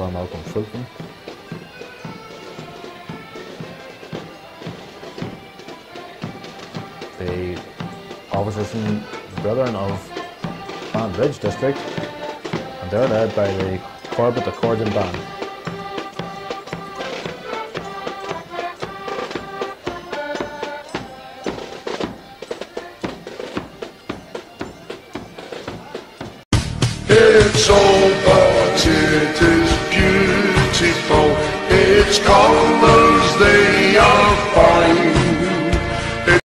van Malcolm Fulton. The opposition brethren of Band Ridge District, and they're led by the Corbet accordion band. It's old but it is beautiful. It's called